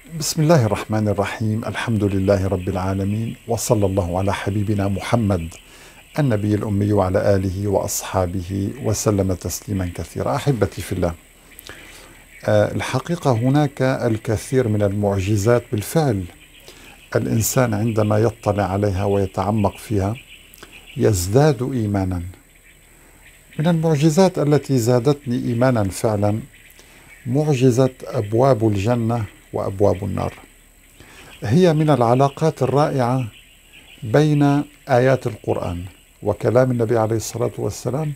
بسم الله الرحمن الرحيم. الحمد لله رب العالمين، وصلى الله على حبيبنا محمد النبي الأمي وعلى آله وأصحابه وسلم تسليما كثيرا. أحبتي في الله، الحقيقة هناك الكثير من المعجزات بالفعل. الإنسان عندما يطلع عليها ويتعمق فيها يزداد إيمانا. من المعجزات التي زادتني إيمانا فعلا معجزة أبواب الجنة وأبواب النار. هي من العلاقات الرائعة بين آيات القرآن وكلام النبي عليه الصلاة والسلام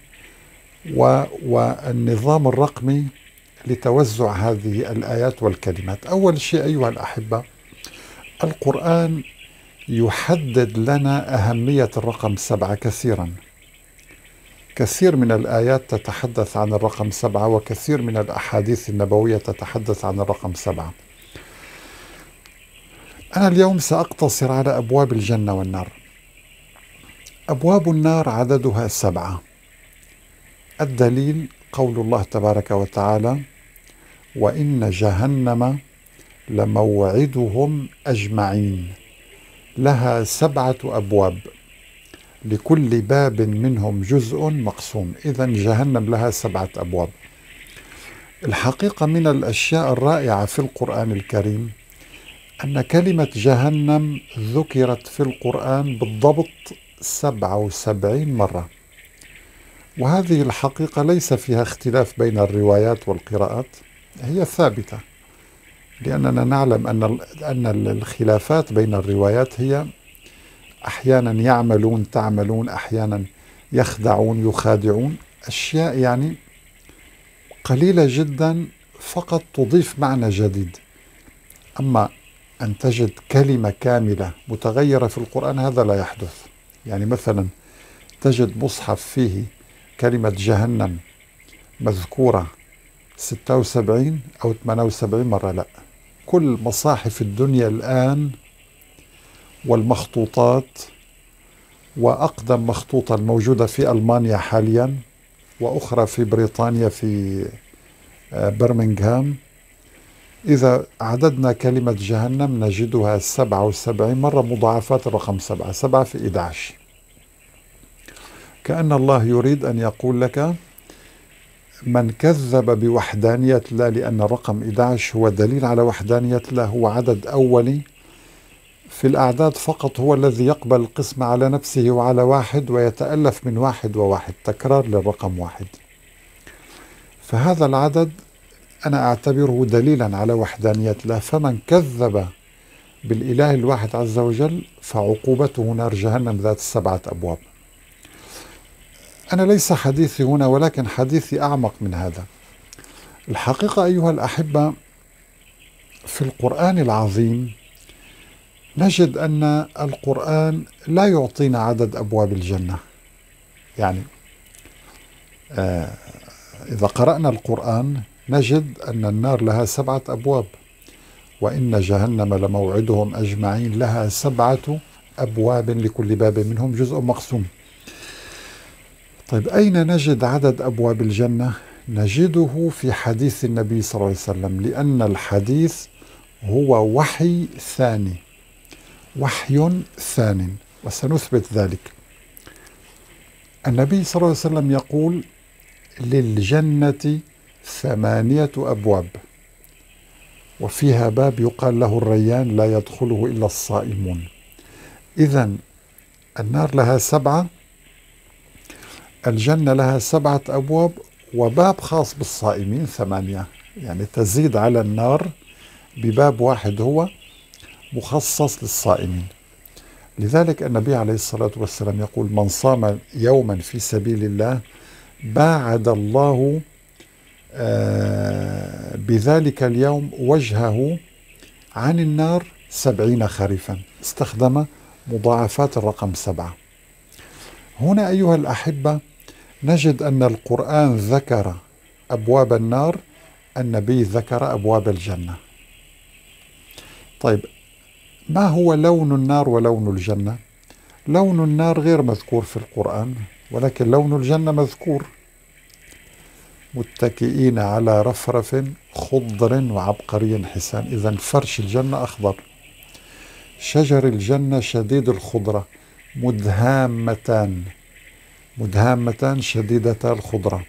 والنظام الرقمي لتوزع هذه الآيات والكلمات. أول شيء أيها الأحبة، القرآن يحدد لنا أهمية الرقم 7 كثيرا. كثير من الآيات تتحدث عن الرقم 7، وكثير من الأحاديث النبوية تتحدث عن الرقم 7. أنا اليوم سأقتصر على أبواب الجنة والنار. أبواب النار عددها 7. الدليل قول الله تبارك وتعالى: وإن جهنم لموعدهم أجمعين لها 7 أبواب لكل باب منهم جزء مقسوم. إذن جهنم لها 7 أبواب. الحقيقة من الأشياء الرائعة في القرآن الكريم أن كلمة جهنم ذكرت في القرآن بالضبط 77 مرة، وهذه الحقيقة ليس فيها اختلاف بين الروايات والقراءات، هي ثابتة، لأننا نعلم أن الخلافات بين الروايات هي أحيانا يعملون تعملون، أحيانا يخدعون يخادعون، أشياء يعني قليلة جدا فقط تضيف معنى جديد. أما أن تجد كلمة كاملة متغيرة في القرآن هذا لا يحدث. يعني مثلا تجد مصحف فيه كلمة جهنم مذكورة 76 أو 78 مرة، لا. كل مصاحف الدنيا الآن والمخطوطات، وأقدم مخطوطة الموجودة في ألمانيا حاليا وأخرى في بريطانيا في برمنغهام، إذا عددنا كلمة جهنم نجدها 77 مرة مضاعفات الرقم 7، 7 في 11. كأن الله يريد أن يقول لك: من كذب بوحدانية الله، لأن الرقم 11 هو دليل على وحدانية الله، هو عدد أولي في الأعداد فقط، هو الذي يقبل القسمة على نفسه وعلى واحد، ويتألف من واحد وواحد، تكرار للرقم 1. فهذا العدد أنا أعتبره دليلا على وحدانية الله. فمن كذب بالإله الواحد عز وجل فعقوبته نار جهنم ذات 7 أبواب. أنا ليس حديثي هنا، ولكن حديثي أعمق من هذا. الحقيقة أيها الأحبة، في القرآن العظيم نجد أن القرآن لا يعطينا عدد أبواب الجنة. يعني إذا قرأنا القرآن نجد أن النار لها 7 أبواب، وإن جهنم لموعدهم أجمعين لها 7 أبواب لكل باب منهم جزء مقسوم. طيب، أين نجد عدد أبواب الجنة؟ نجده في حديث النبي صلى الله عليه وسلم، لأن الحديث هو وحي ثاني، وحي ثان، وسنثبت ذلك. النبي صلى الله عليه وسلم يقول: للجنة 8 أبواب، وفيها باب يقال له الريان لا يدخله إلا الصائمون. إذن النار لها 7، الجنة لها 7 أبواب، وباب خاص بالصائمين 8، يعني تزيد على النار بباب واحد هو مخصص للصائمين. لذلك النبي عليه الصلاة والسلام يقول: من صام يوما في سبيل الله باعد الله بذلك اليوم وجهه عن النار 70 خريفا. استخدم مضاعفات الرقم 7. هنا أيها الأحبة نجد أن القرآن ذكر أبواب النار، النبي ذكر أبواب الجنة. طيب، ما هو لون النار ولون الجنة؟ لون النار غير مذكور في القرآن، ولكن لون الجنة مذكور: متكئين على رفرف خضر وعبقري حسان. إذا فرش الجنة أخضر. شجر الجنة شديد الخضرة، مدهامتان، مدهامتان شديدتا الخضرة.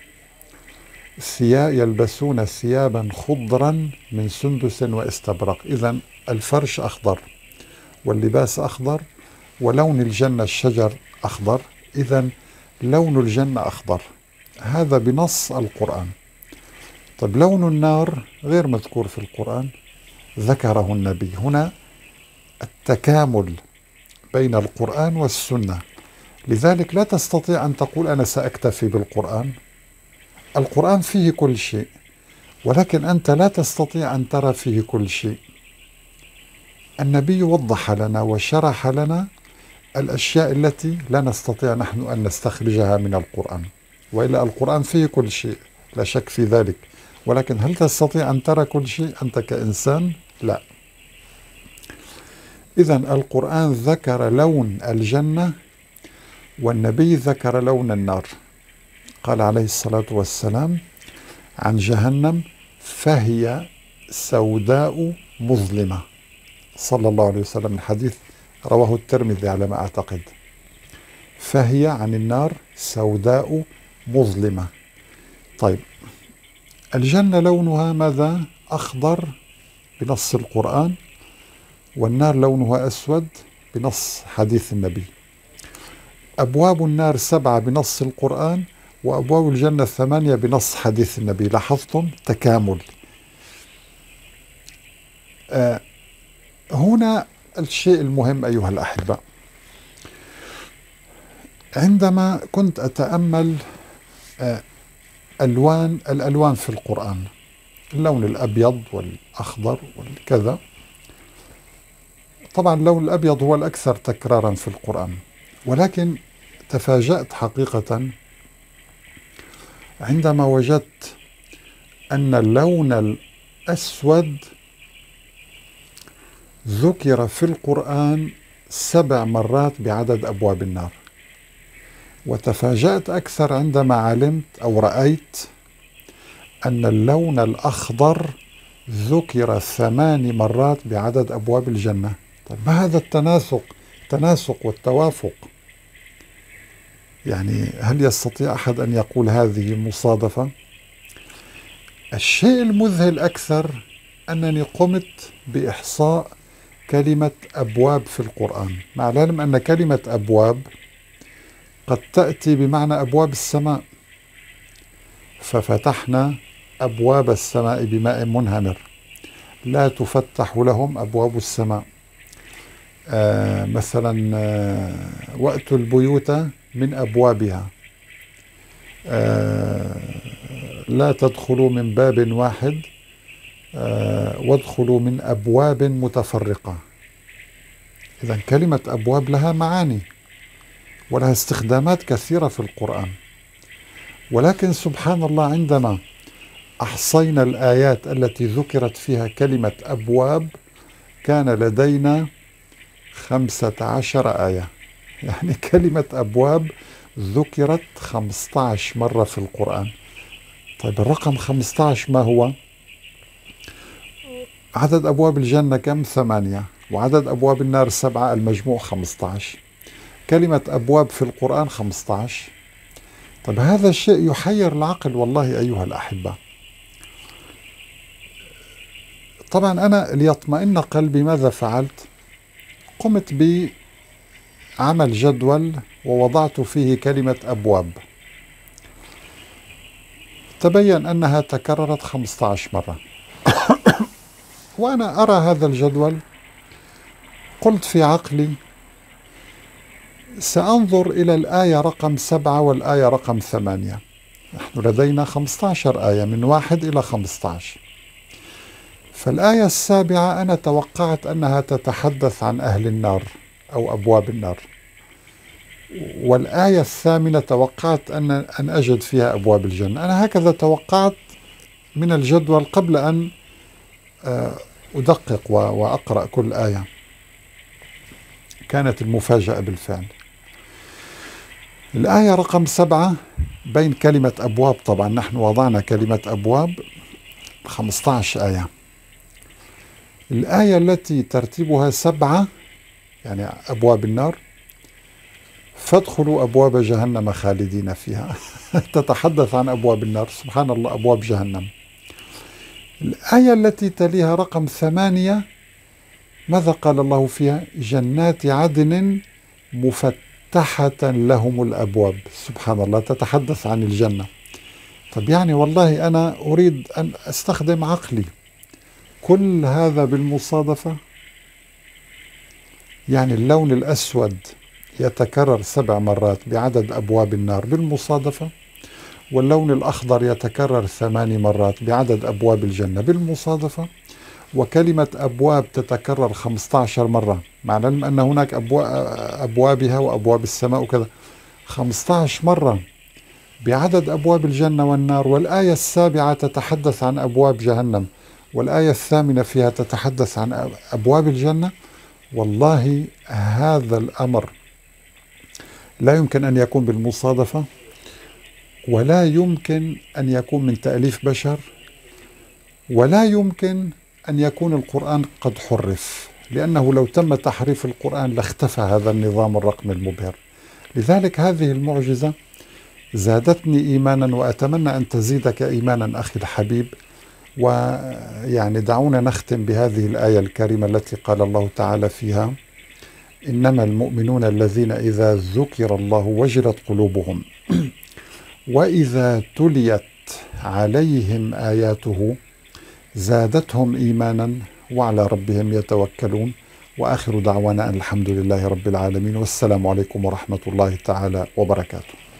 يلبسون ثيابا خضرا من سندس واستبرق. إذا الفرش أخضر واللباس أخضر، ولون الجنة الشجر أخضر، إذا لون الجنة أخضر. هذا بنص القرآن. طيب لون النار غير مذكور في القرآن، ذكره النبي. هنا التكامل بين القرآن والسنة. لذلك لا تستطيع أن تقول أنا سأكتفي بالقرآن. القرآن فيه كل شيء، ولكن أنت لا تستطيع أن ترى فيه كل شيء. النبي وضح لنا وشرح لنا الأشياء التي لا نستطيع نحن أن نستخرجها من القرآن، وإلا القرآن فيه كل شيء لا شك في ذلك، ولكن هل تستطيع أن ترى كل شيء أنت كإنسان؟ لا. إذا القرآن ذكر لون الجنة، والنبي ذكر لون النار. قال عليه الصلاة والسلام عن جهنم: فهي سوداء مظلمة، صلى الله عليه وسلم. الحديث رواه الترمذي على ما أعتقد. فهي عن النار سوداء مظلمة. طيب الجنة لونها ماذا؟ أخضر بنص القرآن، والنار لونها أسود بنص حديث النبي. أبواب النار 7 بنص القرآن، وأبواب الجنة 8 بنص حديث النبي. لاحظتم تكامل. هنا الشيء المهم أيها الأحبة، عندما كنت أتأمل الألوان في القرآن، اللون الأبيض والأخضر والكذا، طبعا اللون الأبيض هو الأكثر تكرارا في القرآن، ولكن تفاجأت حقيقة عندما وجدت أن اللون الأسود ذكر في القرآن 7 مرات بعدد أبواب النار. وتفاجأت أكثر عندما علمت أو رأيت أن اللون الأخضر ذكر 8 مرات بعدد أبواب الجنة. طيب ما هذا التناسق والتوافق؟ يعني هل يستطيع أحد أن يقول هذه مصادفة؟ الشيء المذهل أكثر أنني قمت بإحصاء كلمة أبواب في القرآن، مع العلم أن كلمة أبواب قد تأتي بمعنى أبواب السماء. ففتحنا أبواب السماء بماء منهمر، لا تفتح لهم أبواب السماء. مثلا وأتوا البيوت من أبوابها، لا تدخلوا من باب واحد وادخلوا من أبواب متفرقة. إذن كلمة أبواب لها معاني ولها استخدامات كثيرة في القرآن، ولكن سبحان الله عندما أحصينا الآيات التي ذكرت فيها كلمة أبواب كان لدينا 15 آية. يعني كلمة أبواب ذكرت 15 مرة في القرآن. طيب الرقم 15 ما هو؟ عدد أبواب الجنة كم؟ 8، وعدد أبواب النار 7، المجموع 15. كلمة أبواب في القرآن 15. طيب هذا الشيء يحير العقل والله أيها الأحبة. طبعا أنا ليطمئن قلبي ماذا فعلت؟ قمت بعمل جدول ووضعت فيه كلمة أبواب. تبين أنها تكررت 15 مرة. وأنا أرى هذا الجدول قلت في عقلي سأنظر إلى الآية رقم 7 والآية رقم 8. نحن لدينا 15 آية من 1 إلى 15. فالآية 7 أنا توقعت أنها تتحدث عن أهل النار أو أبواب النار، والآية 8 توقعت أن أجد فيها أبواب الجنة. أنا هكذا توقعت من الجدول قبل أن أدقق وأقرأ كل آية. كانت المفاجأة بالفعل. الآية رقم 7 بين كلمة أبواب، طبعا نحن وضعنا كلمة أبواب، 15 آية. الآية التي ترتيبها 7 يعني أبواب النار، فادخلوا أبواب جهنم خالدين فيها تتحدث عن أبواب النار، سبحان الله، أبواب جهنم. الآية التي تليها رقم 8 ماذا قال الله فيها؟ جنات عدن مفتحة لهم الأبواب، سبحان الله، تتحدث عن الجنة. طب يعني والله أنا أريد أن أستخدم عقلي، كل هذا بالمصادفة؟ يعني اللون الأسود يتكرر 7 مرات بعدد أبواب النار بالمصادفة، واللون الأخضر يتكرر 8 مرات بعدد أبواب الجنة بالمصادفة، وكلمة أبواب تتكرر 15 مرة، مع العلم أن هناك أبوابها وأبواب السماء وكذا، 15 مرة بعدد أبواب الجنة والنار. والآية السابعة تتحدث عن أبواب جهنم، والآية الثامنة فيها تتحدث عن أبواب الجنة. والله هذا الأمر لا يمكن أن يكون بالمصادفة، ولا يمكن أن يكون من تأليف بشر، ولا يمكن أن يكون القرآن قد حرف، لأنه لو تم تحريف القرآن لاختفى هذا النظام الرقمي المبهر. لذلك هذه المعجزة زادتني إيمانا، وأتمنى أن تزيدك إيمانا أخي الحبيب. ويعني دعونا نختم بهذه الآية الكريمة التي قال الله تعالى فيها: إنما المؤمنون الذين إذا ذكر الله وجلت قلوبهم وإذا تليت عليهم آياته زادتهم إيمانا وعلى ربهم يتوكلون. وآخر دعوانا أن الحمد لله رب العالمين، والسلام عليكم ورحمة الله تعالى وبركاته.